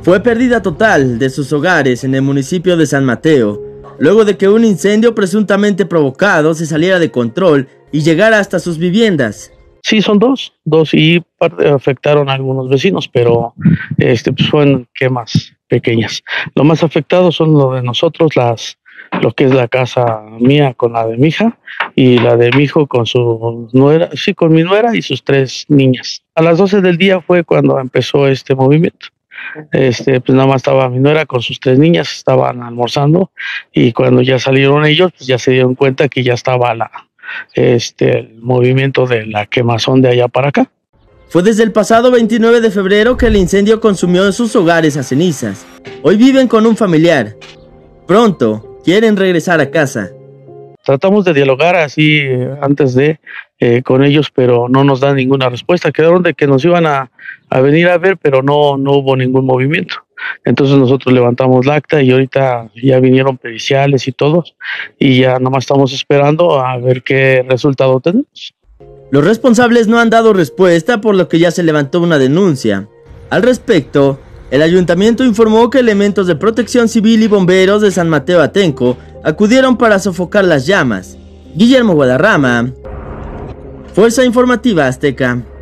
Fue pérdida total de sus hogares en el municipio de San Mateo, luego de que un incendio presuntamente provocado se saliera de control y llegara hasta sus viviendas. Sí, son dos y afectaron a algunos vecinos, pero pues fueron quemas pequeñas. Lo más afectados son lo de nosotros, lo que es la casa mía con la de mi hija y la de mi hijo con su nuera, sí, con mi nuera y sus 3 niñas. A las 12 del día fue cuando empezó este movimiento. Pues nada más estaba mi nuera con sus 3 niñas, estaban almorzando y cuando ya salieron ellos, pues ya se dieron cuenta que ya estaba el movimiento de la quemazón de allá para acá. Fue desde el pasado 29 de febrero que el incendio consumió sus hogares a cenizas. Hoy viven con un familiar. Pronto quieren regresar a casa. Tratamos de dialogar así antes de con ellos, pero no nos dan ninguna respuesta. Quedaron de que nos iban a venir a ver, pero no hubo ningún movimiento. Entonces nosotros levantamos la acta y ahorita ya vinieron periciales y todos, y ya nomás estamos esperando a ver qué resultado tenemos. Los responsables no han dado respuesta, por lo que ya se levantó una denuncia. Al respecto, el ayuntamiento informó que elementos de protección civil y bomberos de San Mateo Atenco acudieron para sofocar las llamas. Guillermo Guadarrama, Fuerza Informativa Azteca.